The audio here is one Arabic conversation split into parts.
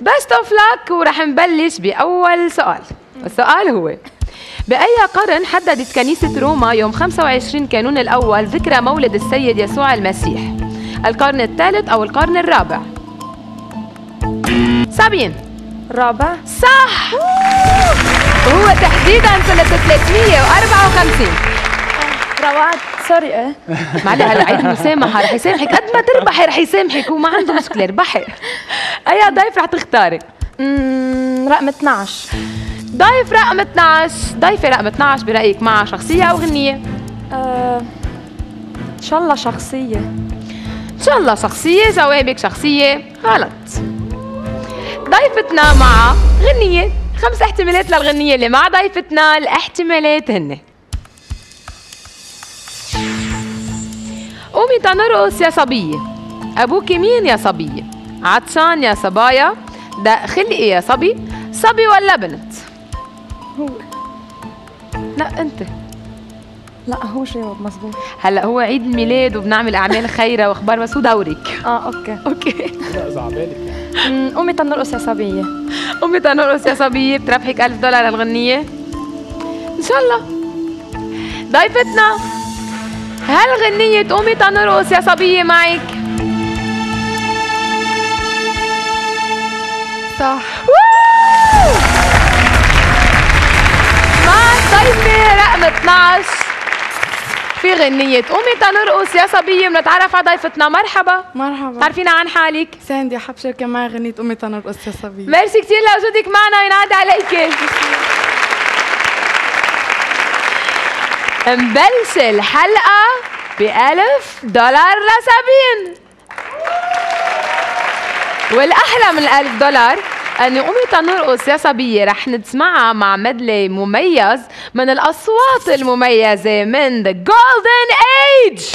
بيست اوف لك ورح نبلش بأول سؤال. السؤال هو: بأي قرن حددت كنيسة روما يوم 25 كانون الأول ذكرى مولد السيد يسوع المسيح؟ القرن الثالث أو القرن الرابع؟ سابين. الرابع. صح. وهو تحديدا سنة 354. رواد سوري ايه معلش هلا عيد المسامحة رح يسامحك قد ما تربحي، رح يسامحك وما عنده مشكلة، ربحي. أي ضيف رح تختاري؟ رقم 12. ضيف رقم 12. ضيفة رقم 12 برأيك معها شخصية أو غنية؟ إن شاء الله شخصية. إن شاء الله شخصية. جوابك شخصية غلط. ضيفتنا معها غنية. 5 احتمالات للغنية اللي مع ضيفتنا. الاحتمالات هن: قومي تنرقص يا صبية، أبوكي مين يا صبية، عطشان يا صبايا، دق خلقي يا صبي، صبي ولا بنت؟ هو. لا أنت. لا هو جواب مزبوط. هلا هو عيد الميلاد وبنعمل أعمال خيرة وأخبار، بس هو دورك. اوكي. لا إذا عبالك يعني. قومي تنرقص يا صبية. قومي تنرقص يا صبية بتربحك $1000 للغنية إن شاء الله. ضيفتنا، هل غنية قومي تنرقص يا صبية معك؟ صح. مع الضيفة رقم 12 في غنية قومي تنرقص يا صبية. بنتعرف على ضيفتنا. مرحبا. مرحبا. تعرفينا عن حالك؟ ساندي، حاب شارك معي غنية قومي تنرقص يا صبية. ميرسي كثير لوجودك معنا، ينعاد عليك. مبلش الحلقة $1000 لسابين. والأحلى من $1000 أنه قومي تنرقص يا صبية رح نسمعها مع مدلي مميز من الأصوات المميزة من The Golden Age.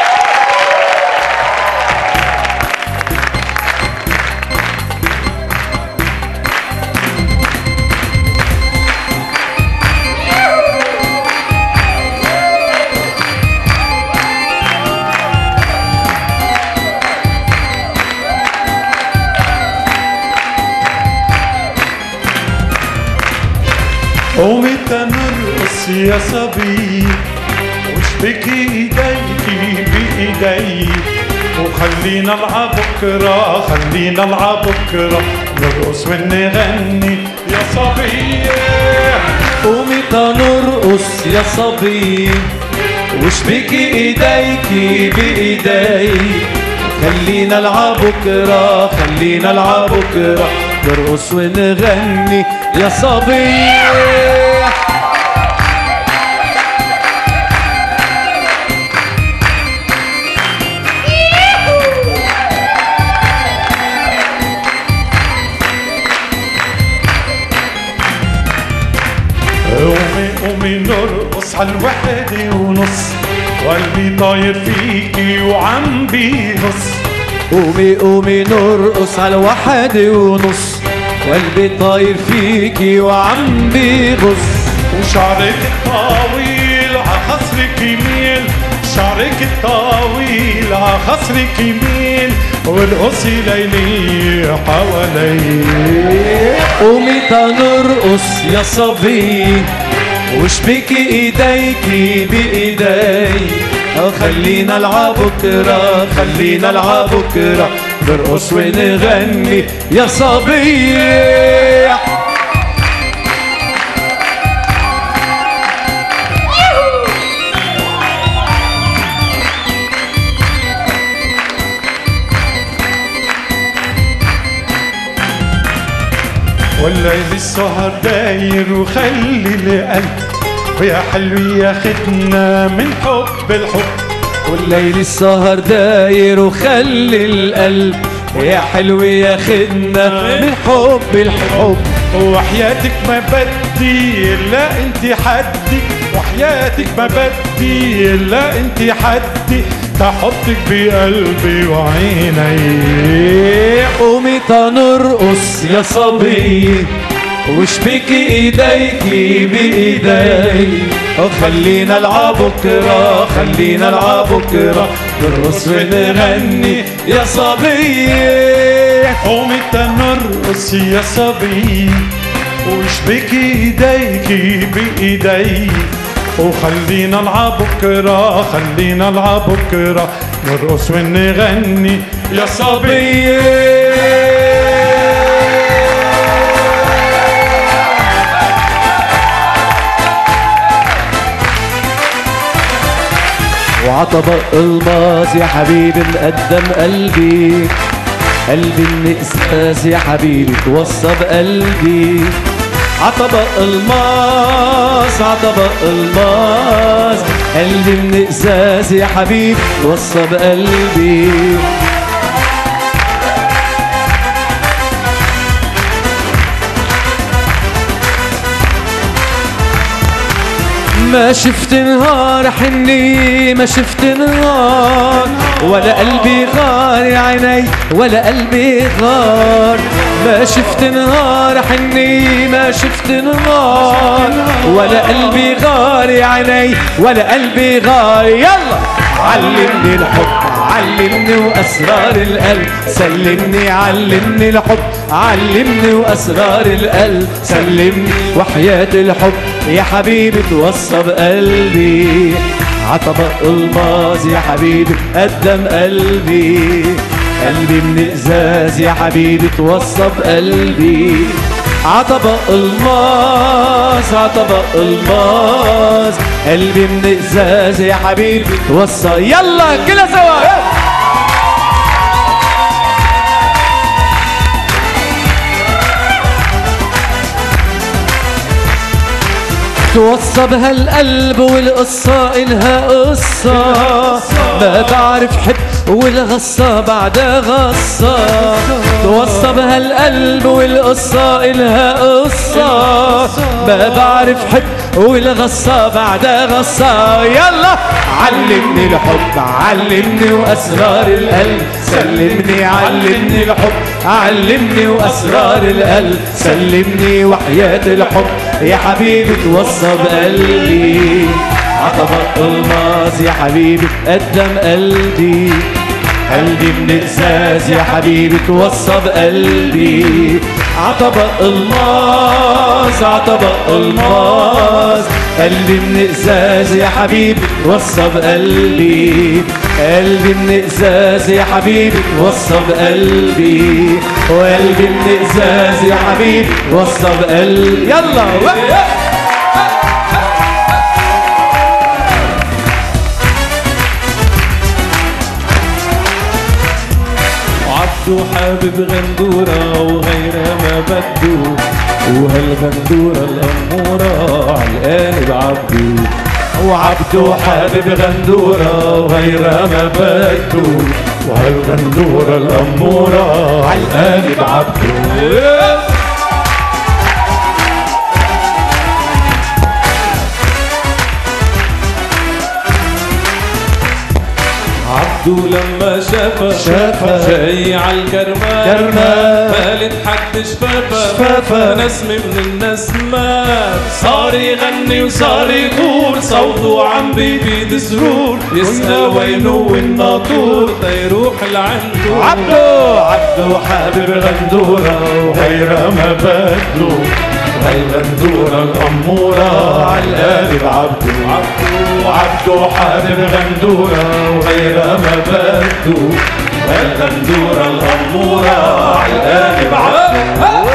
قومي تنرقص يا صبي واشبكي ايديكي بايدي وخلينا نلعب بكره، خلينا نلعب بكره، نرقص ونغني يا صبي. قومي تنرقص يا صبي واشبكي ايديكي بايدي، خلينا نلعب بكره، خلينا نلعب بكره، نرقص ونغني يا صبي. قومي نرقص عال1:30 وقلبي طاير فيكي وعم بيهص. قومي نرقص عال1:30 وقلبي طاير فيكي وعم بيغص. وشعرك الطويل عخصرك يميل، شعرك الطويل عخصرك يميل، والقصي ليلي حوالي. قومي تنرقص يا صبي واشبكي ايديكي بايدي، خلينا نلعب بكره، خلينا نلعب بكره، نرقص ونغني يا صبي. والليل السهر داير وخلي القلب ويا حلو ياخدنا من حب الحب. والليل السهر داير وخلي القلب يا حلو ياخدنا من حب الحب. وحياتك ما بدي الا انت حدي، وحياتك ما بدي الا انت حدي، تحطك بقلبي وعيني. قومي تنرقص يا صبي واشبكي ايديكي بايدي، خلينا نلعب بكره، خلينا نلعب بكره، نرقص ونغني يا صبي. قومي تنرقص يا صبي واشبكي ايديكي بايدي وخلينا نلعب بكره خلينا نلعب بكره نرقص ونغني يا صبي. وعطبق الماس يا حبيبي مقدم قلبي قلبي من إحساس يا حبيبي توصى بقلبي. عطبق الماس عطبق الماس قلبي من إحساس يا حبيبي توصى بقلبي. ما شفت نهار حني ما شفت نهار ولا قلبي غار يا عيني ولا قلبي غار. ما شفت نهار حني ما شفت نهار ولا قلبي غار يا عيني ولا قلبي غار. يلا علمني الحب علمني وأسرار القلب سلمني علمني الحب علمني وأسرار القلب سلمني وحياة الحب يا حبيبي توصى بقلبي. عطبق الماس يا حبيبي قدم قلبي قلبي من إزاز يا حبيبي توصى بقلبي. عطبق الماس عطبق الماس قلبي من إزاز يا حبيبي توصى. يلا كلها سوا توصى بهالقلب والقصة إلها قصة ما بعرف حب والغصة بعدها غصة. توصى بهالقلب والقصة إلها قصة ما بعرف حب والغصة بعدها غصة. يلا علمني الحب علمني وأسرار القلب سلمني علمني الحب علمني وأسرار القلب سلمني وحياة الحب يا حبيبي توصى بقلبي. عطبق الماس يا حبيبي قدم قلبي قلبي من إزاز يا حبيبي توصى بقلبي. عطبق الماس عطبق الماس قلبي من إزاز يا حبيبي توصى بقلبي قلبي من إزاز يا حبيبي توصى بقلبي وقلبي من إزاز يا حبيبي توصى بقلبي. يلا حابب غندورة وغيرها ما بدو وهالغندورة الأمورة عالقالب عبدو وعبدو حابب غندورة وغيرها ما بدو وهالغندورة الأمورة عالقالب عبدو. عبدو لما شافها جاي عالكرمان مالت حد شفافة نسمة من النسمات صار يغني وصار يقول صوته عم بيبيد سرور يسأل وينو الناطور تيروح لعنده. عبدو حابب غندورة وغيرها ما بدو هالغندورة الأمورة عالقالب عبدو حابب غندورة وغيرها ما بدو هالغندورة الأمورة عالقالب عبدو.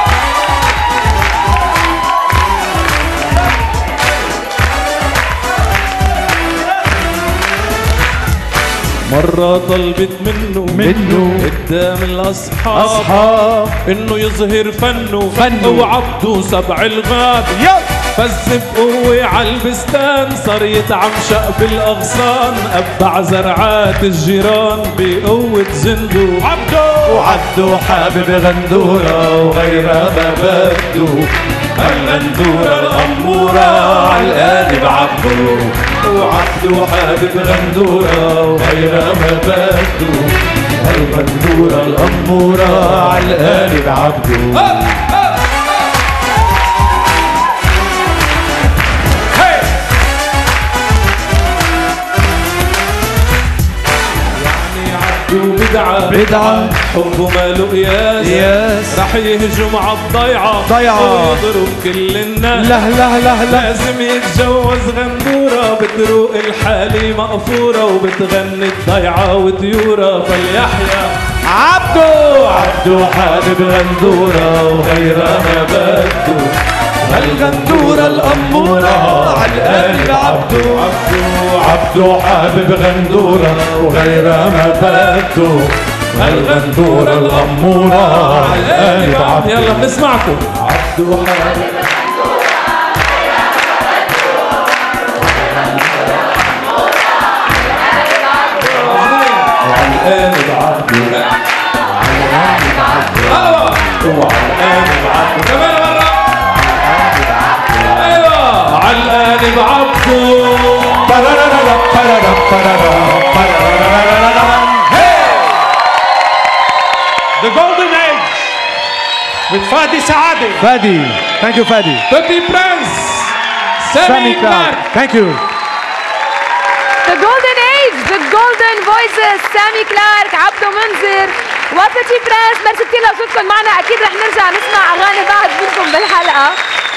مرة طلبت منه قدام الأصحاب إنه يظهر فنه وعبدو سبع الغاب فز بقوة عالبستان صار يتعمشق بالأغصان أبع زرعات الجيران بقوة زندو. عبدو حابب غندورة وغيرها ما بدو الغندورة الأمورة عالقالب عبدو وعبدو حابب غندورة وغيرها ما بدو الغندورة الأمورة عالقالب عبدو. بدعة بدعة حبه ماله قياس رح يهجم عالضيعة ويضرب كل الناس لا لا لا لا لازم يتجوز غندورة بتروق الحالي مقفورة وبتغني الضيعة وطيورة فليحيى عبدو حابب غندورة وغيرها ما بده الغندورة الأمورة عالقلب عبدو حابب غندورة وغيرها ما بده الغندورة الأمورة عالقلب عبدو. يلا بنسمعكم. عبدو حابب وعالقلب عبدو وعالقلب عبدو كمان مرة. ايوه عالقلب عبدو. The Golden Age with Fadi Saadi. Fadi, thank you Fadi. Petit Prince Sammy Clark. Thank you. The Golden Age, the Golden Voices، سامي كلارك، عبدو منذر وبيتي برنس. ميرسي كثير لوجودكم معنا، اكيد رح نرجع نسمع اغاني بعد منكم بالحلقه.